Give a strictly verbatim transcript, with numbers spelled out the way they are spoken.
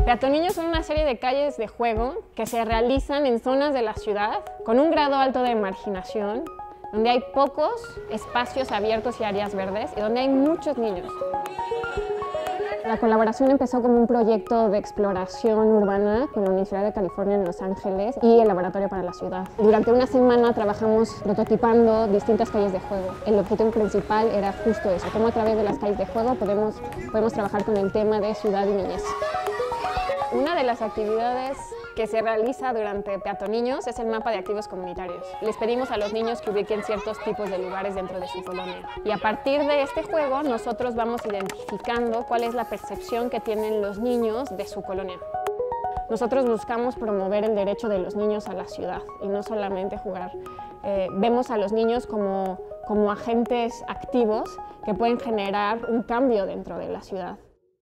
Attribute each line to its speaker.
Speaker 1: Peatoniños son una serie de calles de juego que se realizan en zonas de la ciudad con un grado alto de marginación, donde hay pocos espacios abiertos y áreas verdes y donde hay muchos niños. La colaboración empezó como un proyecto de exploración urbana con la Universidad de California en Los Ángeles y el Laboratorio para la Ciudad. Durante una semana trabajamos prototipando distintas calles de juego. El objetivo principal era justo eso, cómo a través de las calles de juego podemos, podemos trabajar con el tema de ciudad y niñez. Una de las actividades que se realiza durante Peatoniños es el mapa de activos comunitarios. Les pedimos a los niños que ubiquen ciertos tipos de lugares dentro de su colonia. Y a partir de este juego nosotros vamos identificando cuál es la percepción que tienen los niños de su colonia. Nosotros buscamos promover el derecho de los niños a la ciudad y no solamente jugar. Eh, vemos a los niños como, como agentes activos que pueden generar un cambio dentro de la ciudad.